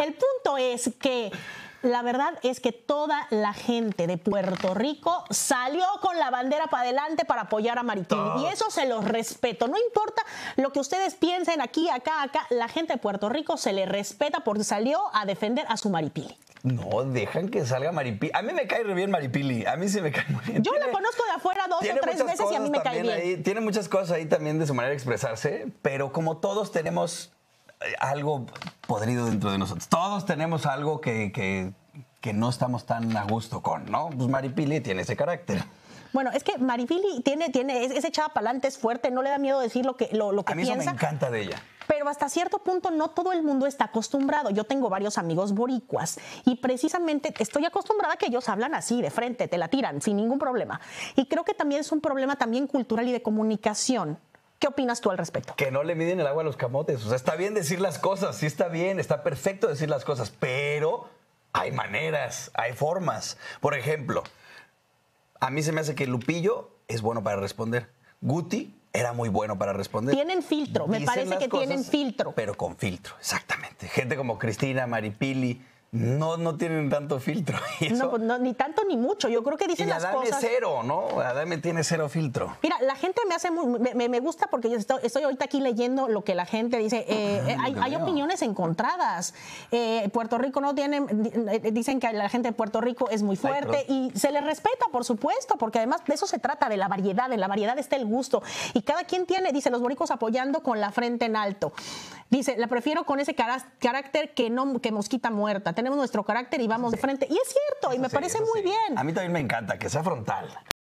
El punto es que la verdad es que toda la gente de Puerto Rico salió con la bandera para adelante para apoyar a Maripili. Y eso se los respeto. No importa lo que ustedes piensen aquí, acá. La gente de Puerto Rico se le respeta porque salió a defender a su Maripili. No, dejan que salga Maripili. A mí me cae re bien Maripili. A mí sí me cae muy bien. Yo la conozco de afuera 2 o 3 veces y a mí me cae bien. Ahí, tiene muchas cosas ahí también de su manera de expresarse, pero como todos tenemos algo podrido dentro de nosotros. Todos tenemos algo que no estamos tan a gusto con, ¿no? Pues Maripili tiene ese carácter. Bueno, es que Maripili es echada para adelante, es fuerte, no le da miedo decir lo que piensa. A mí eso me encanta de ella. Pero hasta cierto punto no todo el mundo está acostumbrado. Yo tengo varios amigos boricuas y precisamente estoy acostumbrada a que ellos hablan así, de frente, te la tiran, sin ningún problema. Y creo que también es un problema también cultural y de comunicación. ¿Qué opinas tú al respecto? Que no le miden el agua a los camotes. O sea, está bien decir las cosas, sí está bien, está perfecto decir las cosas, pero hay maneras, hay formas. Por ejemplo, a mí se me hace que Lupillo es bueno para responder. Guti era muy bueno para responder. Tienen filtro, me parece que tienen filtro. Pero con filtro, exactamente. Gente como Cristina, Maripili, no tienen tanto filtro. Y eso, no, pues no, ni tanto ni mucho. Yo creo que dicen las cosas. Y Adame cero, ¿no? Adame tiene cero filtro. Mira, la gente me gusta porque yo estoy ahorita aquí leyendo lo que la gente dice. Hay opiniones encontradas. Puerto Rico no tiene, dicen que la gente de Puerto Rico es muy fuerte y se le respeta, por supuesto, porque además de eso se trata, de la variedad. En la variedad está el gusto. Y cada quien tiene, dice, los boricos apoyando con la frente en alto. Dice, la prefiero con ese carácter que mosquita muerta. Tenemos nuestro carácter y vamos de frente. Y es cierto, y me parece muy bien. A mí también me encanta que sea frontal.